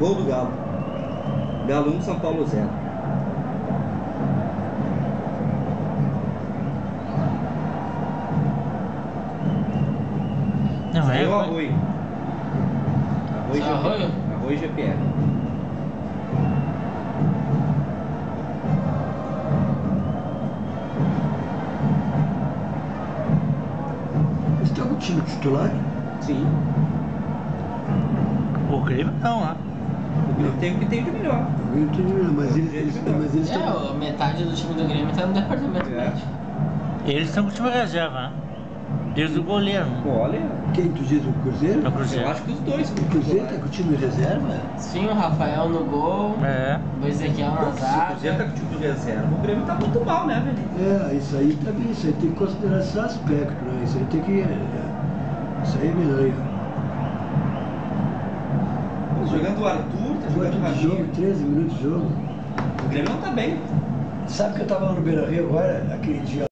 Gol do Galo. Galo 1, São Paulo 0. Não é? Saiu o Arroio. Arroio? Arroio e GPR. Você está com o time titular? Sim. O Grêmio não, né? O Grêmio tem o que tem de melhor. Eu não entendi, mas eles estão. A metade do time do Grêmio tá no departamento médico. Eles estão com o time reserva, né? Desde o goleiro. Olha, Quem tu diz, o Cruzeiro? É o Cruzeiro. eu acho que os dois. O Cruzeiro tá com o time reserva? Sim, o Rafael no gol, É. o Ezequiel na Se o Cruzeiro tá zaga. com o time de reserva, o Grêmio tá muito mal, né, velho? É, isso aí também, isso aí tem que considerar esse aspecto, né? Isso aí tem que. Isso aí é melhor aí. Jogando o Arthur, tá jogando o Quanto de jogo? Rafinha. 13 minutos de jogo. O Grêmio não tá bem. Sabe que eu tava lá no Beira-Rio agora, aquele dia